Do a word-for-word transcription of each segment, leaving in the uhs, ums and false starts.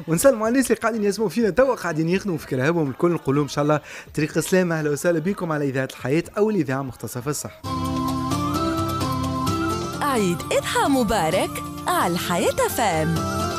ونسلموا على الناس اللي قاعدين يسمعوا فينا توا قاعدين يخدموا في كراهبهم الكل، نقول لهم ان شاء الله طريق السلام. اهلا وسهلا بكم على اذاعه الحياه او الاذاعه المختصه في الصحه. عيد اضحى مبارك على الحياه فام.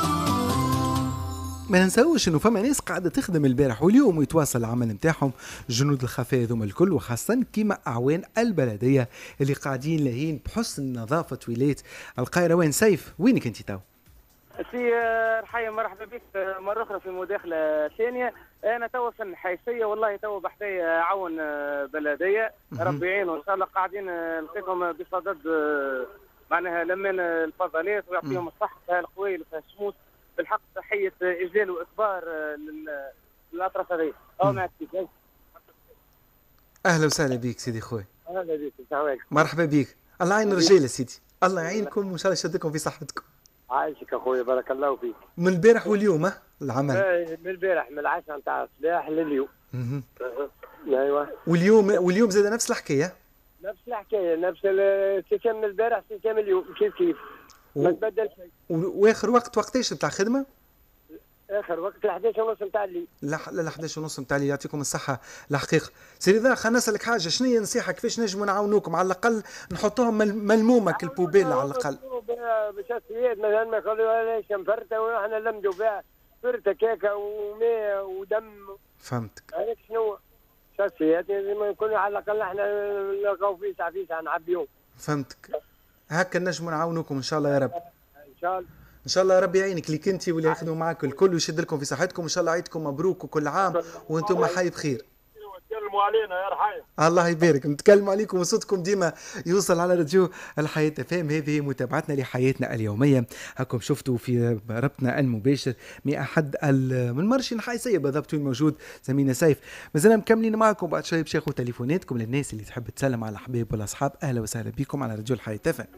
ما ننساوش انه فما ناس قاعده تخدم البارح واليوم ويتواصل العمل نتاعهم جنود الخفاء ذوما الكل، وخاصه كيما اعوان البلديه اللي قاعدين لاهين بحسن نظافه ولايه القيروان. سيف وينك انت تو؟ سي رحية مرحبا بك مرة أخرى في مداخلة ثانية. أنا توا في الحيثية والله توا بحثي عون بلدية ربي يعينه إن شاء الله. قاعدين نلقيكم بصدد معناها لمن الفضلات ويعطيهم الصحة في هالقويل وفي الشموس. بالحق تحية إجلال وإكبار للأطراف هذه. أو معك كيف؟ أهلا وسهلا بك سيدي خوي. أهلا بك. مرحبا بك. الله يعين الرجال سيدي، الله يعينكم وإن شاء الله يشدكم في صحتكم. عايشك اخويا بارك الله فيك. من البارح واليوم ها العمل؟ من البارح من العشاء نتاع الصباح لليوم. ايوه. واليوم واليوم زاد نفس الحكايه؟ نفس الحكايه، نفس السيستم من البارح سيستم اليوم كيف كيف. و... ما تبدل شيء. واخر وقت وقتاش بتاع خدمه؟ اخر وقت ل احداش ونص نتاع الليل. لا ل احداش ونص نتاع الليل. يعطيكم الصحه. الحقيقه سيدي ذا خلينا نسالك حاجه، شنو هي نصيحه كيفاش نجموا نعاونوكم على الاقل نحطوهم ملمومه كالبوبيل على الاقل؟ بشخصيات مثلا ما يخلوهاش مفرته واحنا نلمدوا فيها فرته كيكه وماء ودم. فهمتك. هذاك شنو شخصيات لازم يكونوا على الاقل احنا نلقاو فيسع فيسع نعبيهم. فهمتك. هكا نجموا نعاونوكم ان شاء الله يا رب. ان شاء الله. ان شاء الله ربي يعينك ليك انت واللي يخدموا معاك الكل ويشد لكم في صحتكم. ان شاء الله عيدكم مبروك وكل عام وانتم حي بخير. تكلموا علينا يا رحاية. الله يبارك. نتكلموا عليكم وصوتكم ديما يوصل على راديو الحياة فام. هذه متابعتنا لحياتنا اليومية. هاكم شفتوا في ربطنا المباشر من أحد من مرشي الحيثية بالضبط وين موجود زميلنا سيف. مازلنا مكملين معكم بعد شوي باش ياخذوا تليفوناتكم للناس اللي تحب تسلم على الحبايب والأصحاب. أهلا وسهلا بكم على راديو الحياة فام.